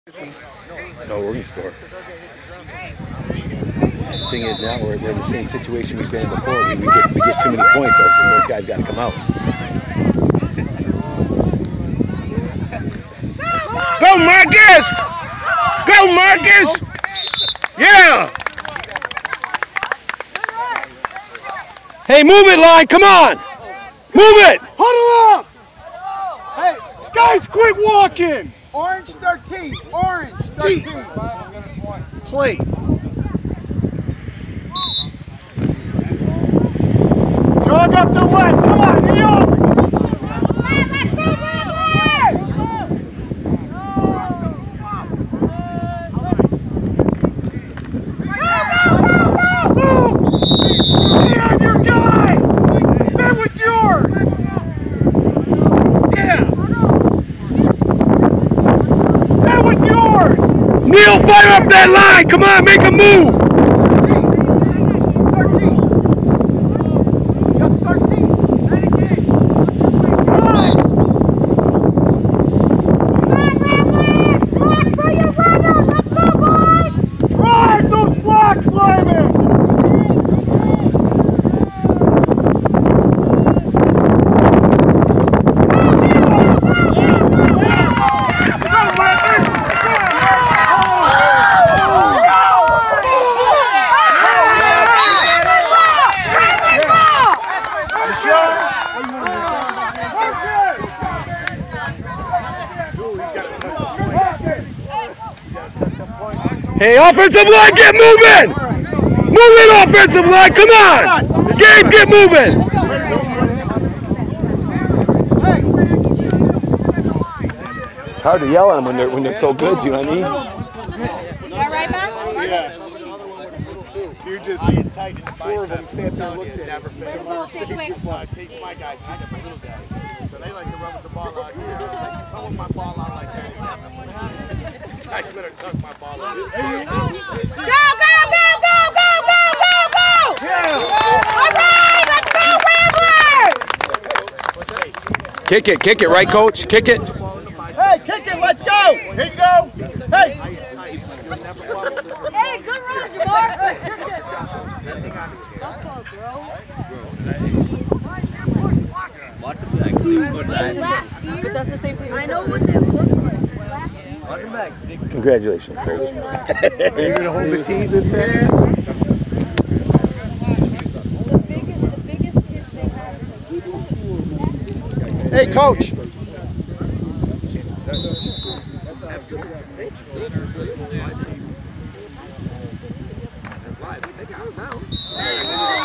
No, we're going to score. The thing is now we're in the same situation we've been in before. We get too many points, so those guys got to come out. Go Marcus! Go Marcus! Yeah! Hey, move it, line, come on! Move it! Huddle up! Hey, guys, quit walking! Orange 13, orange 13. Play. Jog up to the left, come on, Neil! Stay on your guy! Stay with yours! Yeah! Stay with yours! Neil, fire up that line! Come on, make a move! 13! Just 13! Drive those blocks, Lyman! Hey, offensive line, get moving! Move it, offensive line, come on! Gabe, get moving! It's hard to yell at them when they're so good, you know what I mean? You all right, Matt? Yeah. You just see it tight in the four of them sat there and looked at it. Take my guys, I got my little guys. So they like to run with the ball out here. I was like, come with my ball out like that. I better tuck my ball out. Go, go, go, go, go, go, go, go! Yeah! All right, let's go, Wambler! Kick it, right, coach? Kick it. Hey, kick it, let's go! Here you go! Hey! Hey, good run, Jamar! Last year, that's the same thing. I know what they look like. Congratulations, coach. Are you going to hold the key this time? The biggest kids they have. Hey, coach! Hey,